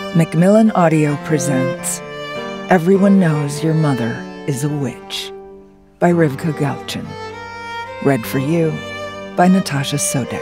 Macmillan Audio presents Everyone Knows Your Mother is a Witch by Rivka Galchen. Read for you by Natasha Soudek.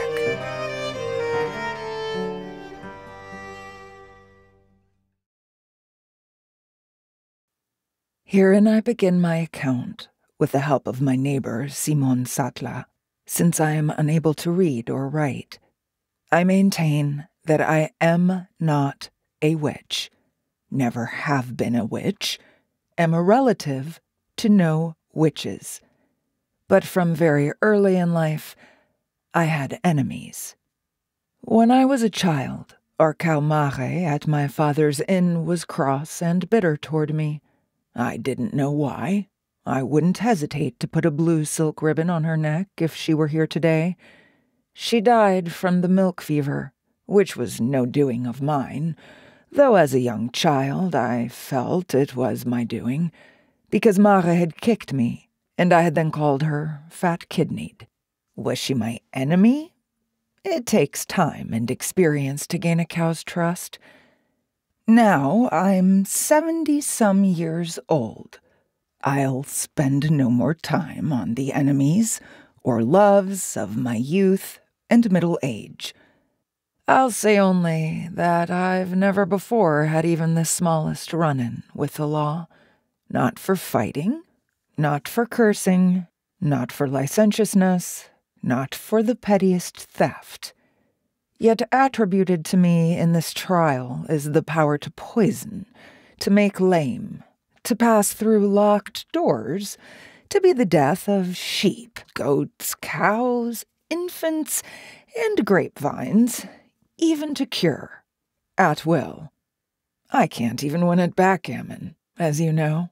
Herein I begin my account with the help of my neighbor Simon Sattler, since I am unable to read or write. I maintain that I am not a witch, never have been a witch, am a relative to no witches. But from very early in life, I had enemies. When I was a child, our cow Mare at my father's inn was cross and bitter toward me. I didn't know why. I wouldn't hesitate to put a blue silk ribbon on her neck if she were here today. She died from the milk fever, which was no doing of mine, though as a young child I felt it was my doing, because Mara had kicked me, and I had then called her fat-kidneyed. Was she my enemy? It takes time and experience to gain a cow's trust. Now I'm 70-some years old. I'll spend no more time on the enemies or loves of my youth and middle age. I'll say only that I've never before had even the smallest run-in with the law. Not for fighting, not for cursing, not for licentiousness, not for the pettiest theft. Yet attributed to me in this trial is the power to poison, to make lame, to pass through locked doors, to be the death of sheep, goats, cows, infants, and grapevines, even to cure, at will. I can't even win at backgammon, as you know.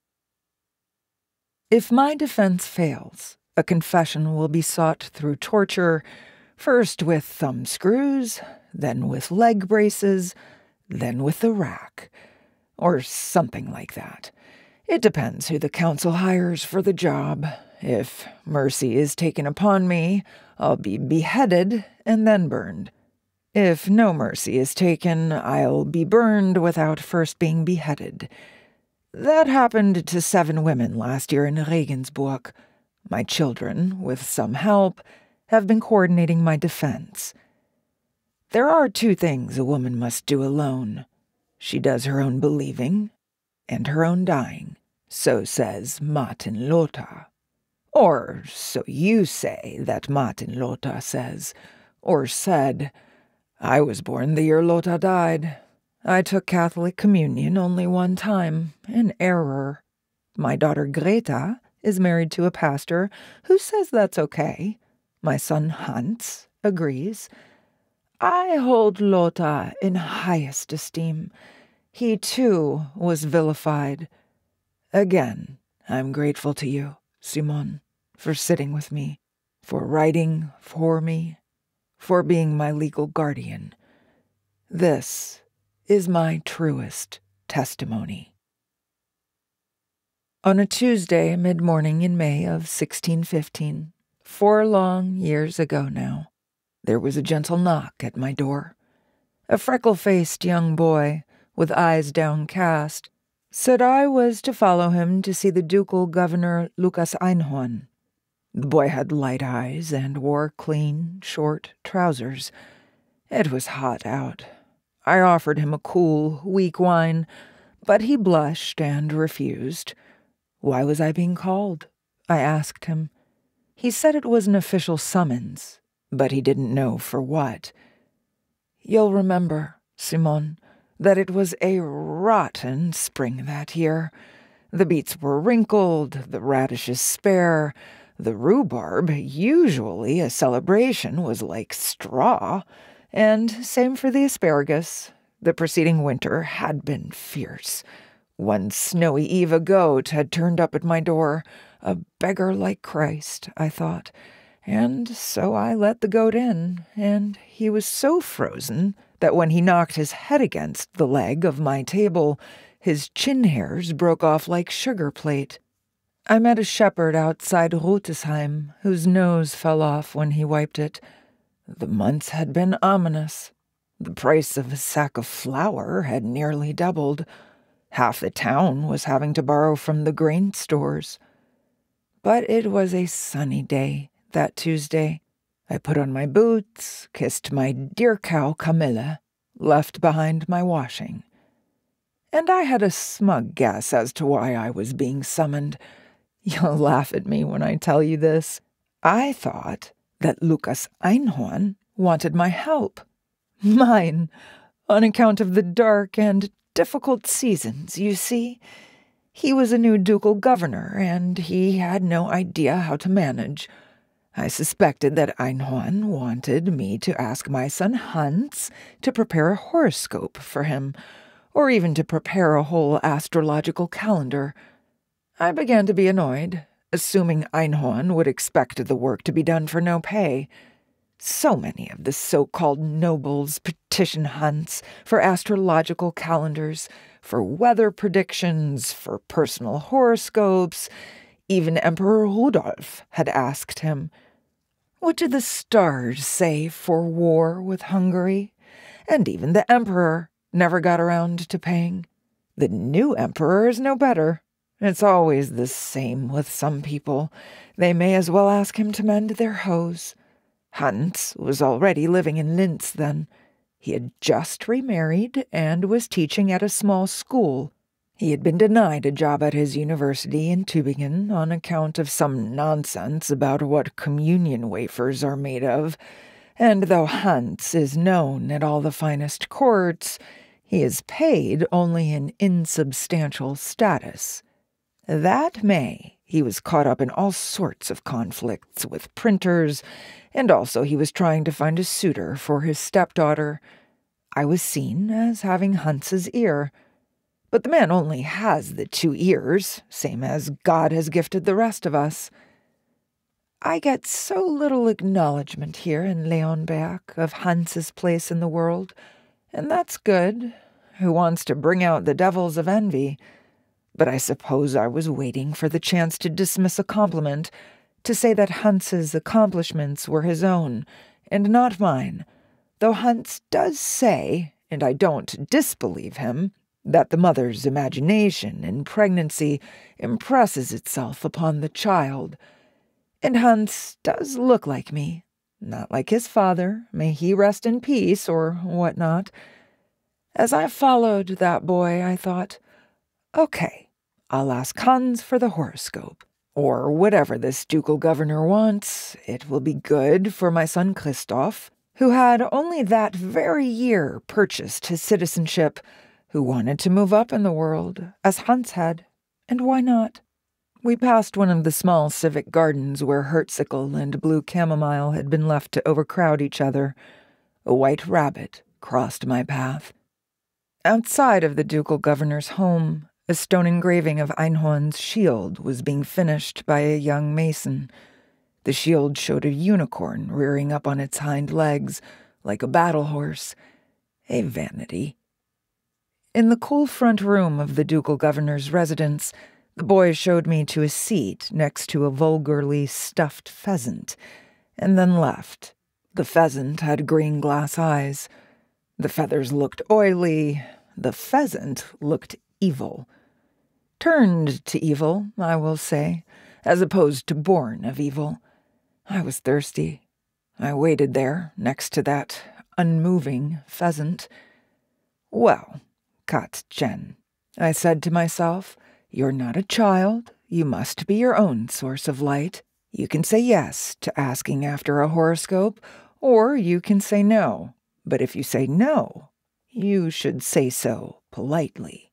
If my defense fails, a confession will be sought through torture, first with thumb screws, then with leg braces, then with the rack, or something like that. It depends who the council hires for the job. If mercy is taken upon me, I'll be beheaded and then burned. If no mercy is taken, I'll be burned without first being beheaded. That happened to 7 women last year in Regensburg. My children, with some help, have been coordinating my defense. There are 2 things a woman must do alone. She does her own believing and her own dying. So says Martin Luther. Or so you say that Martin Luther says, or said. I was born the year Luther died. I took Catholic communion only one time, an error. My daughter Greta is married to a pastor who says that's okay. My son Hans agrees. I hold Luther in highest esteem. He, too, was vilified. Again, I'm grateful to you, Simon, for sitting with me, for writing for me, for being my legal guardian. This is my truest testimony. On a Tuesday mid-morning in May of 1615, 4 long years ago now, there was a gentle knock at my door. A freckle-faced young boy, with eyes downcast, said I was to follow him to see the ducal governor Lucas Einhorn. The boy had light eyes and wore clean, short trousers. It was hot out. I offered him a cool, weak wine, but he blushed and refused. Why was I being called? I asked him. He said it was an official summons, but he didn't know for what. You'll remember, Simon, that it was a rotten spring that year. The beets were wrinkled, the radishes spare. The rhubarb, usually a celebration, was like straw, and same for the asparagus. The preceding winter had been fierce. One snowy eve a goat had turned up at my door, a beggar like Christ, I thought, and so I let the goat in, and he was so frozen that when he knocked his head against the leg of my table, his chin hairs broke off like sugar plate. I met a shepherd outside Rutesheim, whose nose fell off when he wiped it. The months had been ominous. The price of a sack of flour had nearly doubled. Half the town was having to borrow from the grain stores. But it was a sunny day that Tuesday. I put on my boots, kissed my dear cow Camilla, left behind my washing. And I had a smug guess as to why I was being summoned. You'll laugh at me when I tell you this. I thought that Lucas Einhorn wanted my help. Mine, on account of the dark and difficult seasons, you see. He was a new ducal governor, and he had no idea how to manage. I suspected that Einhorn wanted me to ask my son Hans to prepare a horoscope for him, or even to prepare a whole astrological calendar. I began to be annoyed, assuming Einhorn would expect the work to be done for no pay. So many of the so-called nobles petition Hans for astrological calendars, for weather predictions, for personal horoscopes. Even Emperor Rudolf had asked him. What did the stars say for war with Hungary? And even the emperor never got around to paying. The new emperor is no better. It's always the same with some people. They may as well ask him to mend their hose. Hans was already living in Linz then. He had just remarried and was teaching at a small school. He had been denied a job at his university in Tübingen on account of some nonsense about what communion wafers are made of, and though Hans is known at all the finest courts, he is paid only in insubstantial status. That May, he was caught up in all sorts of conflicts with printers, and also he was trying to find a suitor for his stepdaughter. I was seen as having Hans's ear. But the man only has the 2 ears, same as God has gifted the rest of us. I get so little acknowledgement here in Leonberg of Hans's place in the world, and that's good. Who wants to bring out the devils of envy? But I suppose I was waiting for the chance to dismiss a compliment, to say that Hans's accomplishments were his own, and not mine, though Hans does say, and I don't disbelieve him, that the mother's imagination in pregnancy impresses itself upon the child. And Hans does look like me, not like his father, may he rest in peace, or what not. As I followed that boy, I thought, okay, I'll ask Hans for the horoscope, or whatever this ducal governor wants. It will be good for my son Christoph, who had only that very year purchased his citizenship, who wanted to move up in the world, as Hans had, and why not? We passed one of the small civic gardens where Hertzicle and blue chamomile had been left to overcrowd each other. A white rabbit crossed my path. Outside of the ducal governor's home, a stone engraving of Einhorn's shield was being finished by a young mason. The shield showed a unicorn rearing up on its hind legs, like a battle horse. A vanity. In the cool front room of the ducal governor's residence, the boy showed me to a seat next to a vulgarly stuffed pheasant, and then left. The pheasant had green glass eyes. The feathers looked oily. The pheasant looked evil. Turned to evil, I will say, as opposed to born of evil. I was thirsty. I waited there, next to that unmoving pheasant. Well, Katjen, I said to myself, you're not a child. You must be your own source of light. You can say yes to asking after a horoscope, or you can say no. But if you say no, you should say so politely.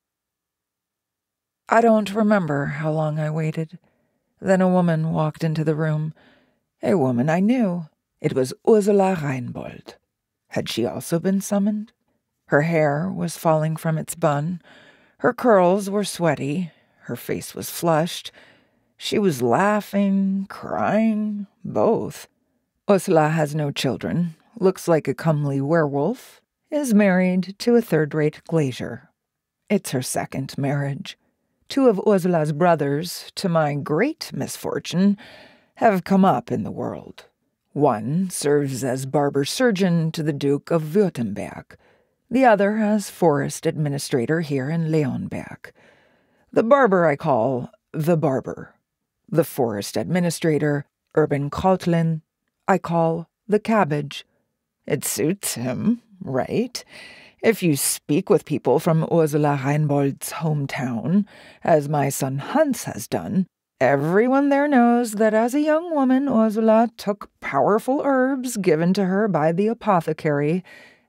I don't remember how long I waited. Then a woman walked into the room. A woman I knew. It was Ursula Reinbold. Had she also been summoned? Her hair was falling from its bun. Her curls were sweaty. Her face was flushed. She was laughing, crying, both. Ursula has no children, looks like a comely werewolf, is married to a third-rate glazier. It's her second marriage. 2 of Ursula's brothers, to my great misfortune, have come up in the world. One serves as barber-surgeon to the Duke of Württemberg, the other as forest administrator here in Leonberg. The barber I call the barber. The forest administrator, Urban Kotlin, I call the cabbage. It suits him, right? If you speak with people from Ursula Reinbold's hometown, as my son Hans has done, everyone there knows that as a young woman, Ursula took powerful herbs given to her by the apothecary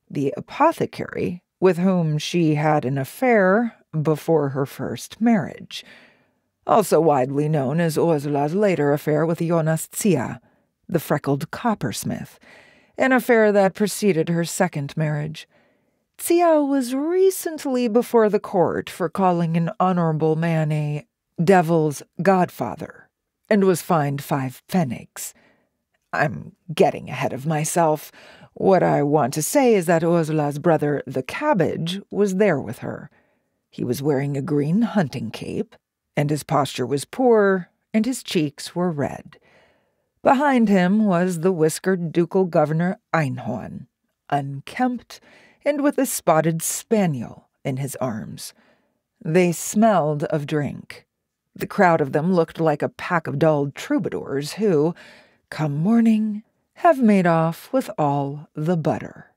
with whom she had an affair before her first marriage. Also widely known as Ursula's later affair with Jonas Zia, the freckled coppersmith, an affair that preceded her second marriage. Zia was recently before the court for calling an honorable man a devil's godfather, and was fined 5 pfennigs. I'm getting ahead of myself. What I want to say is that Ursula's brother, the cabbage, was there with her. He was wearing a green hunting cape, and his posture was poor, and his cheeks were red. Behind him was the whiskered ducal governor Einhorn, unkempt, and with a spotted spaniel in his arms. They smelled of drink. The crowd of them looked like a pack of dull troubadours who, come morning, have made off with all the butter.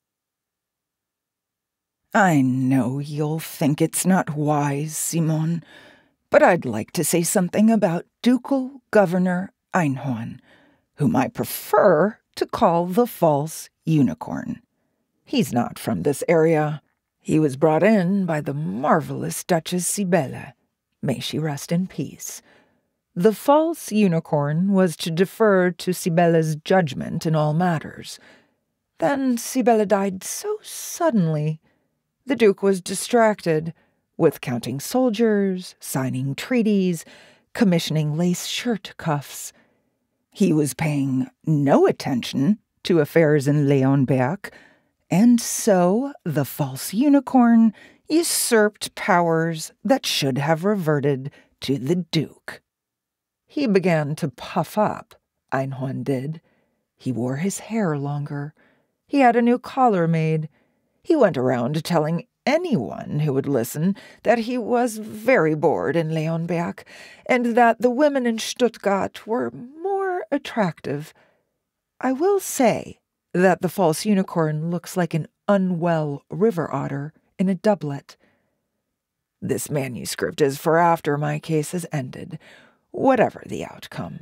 I know you'll think it's not wise, Simon, but I'd like to say something about Ducal Governor Einhorn, whom I prefer to call the false unicorn. He's not from this area. He was brought in by the marvelous Duchess Sibylle. May she rest in peace. The false unicorn was to defer to Sibylle's judgment in all matters. Then Sibylle died so suddenly. The Duke was distracted, with counting soldiers, signing treaties, commissioning lace shirt cuffs. He was paying no attention to affairs in Leonberg, and so the false unicorn usurped powers that should have reverted to the Duke. He began to puff up, Einhorn did. He wore his hair longer. He had a new collar made. He went around telling anyone who would listen that he was very bored in Leonberg, and that the women in Stuttgart were more attractive. I will say that the false unicorn looks like an unwell river otter in a doublet. This manuscript is for after my case has ended, whatever the outcome.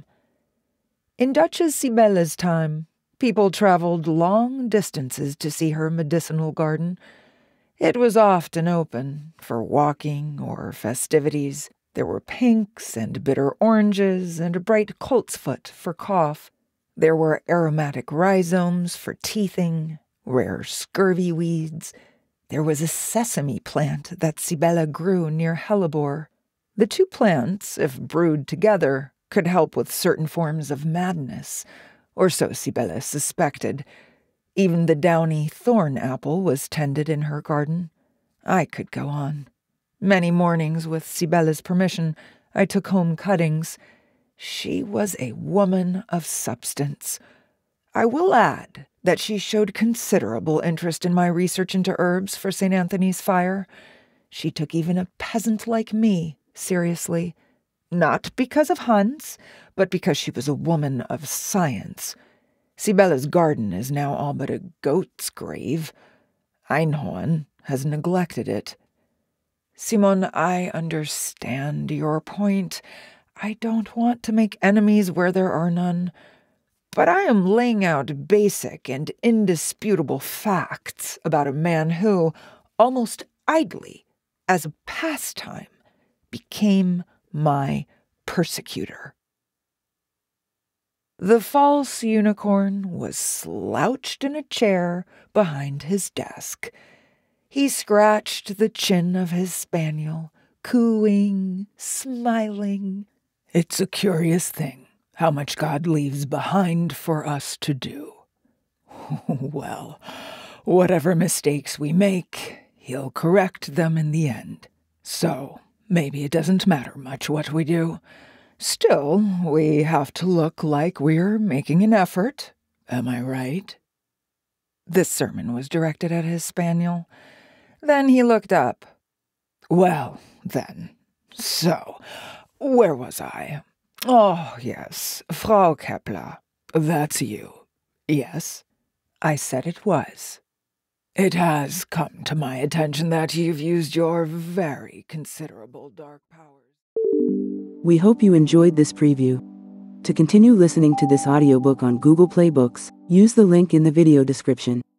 In Duchess Sibylle's time, people traveled long distances to see her medicinal garden. It was often open for walking or festivities. There were pinks and bitter oranges and a bright coltsfoot for cough. There were aromatic rhizomes for teething, rare scurvy weeds. There was a sesame plant that Sibylle grew near Hellebore. The two plants, if brewed together, could help with certain forms of madness, or so Sibylle suspected. Even the downy thorn apple was tended in her garden. I could go on. Many mornings, with Sibylle's permission, I took home cuttings. She was a woman of substance. I will add that she showed considerable interest in my research into herbs for St. Anthony's fire. She took even a peasant like me seriously, not because of Hans, but because she was a woman of science. Sibylle's garden is now all but a goat's grave. Einhorn has neglected it. Simon, I understand your point. I don't want to make enemies where there are none, but I am laying out basic and indisputable facts about a man who, almost idly, as a pastime, became my persecutor. The false unicorn was slouched in a chair behind his desk. He scratched the chin of his spaniel, cooing, smiling. It's a curious thing how much God leaves behind for us to do. Well, whatever mistakes we make, he'll correct them in the end. So maybe it doesn't matter much what we do. Still, we have to look like we're making an effort, Am I right?" This sermon was directed at his spaniel. Then he looked up. "Well, then, so, where was I? Oh, yes, Frau Kepler. That's you. Yes?" I said it was. "It has come to my attention that you've used your very considerable dark powers." We hope you enjoyed this preview. To continue listening to this audiobook on Google Play Books, use the link in the video description.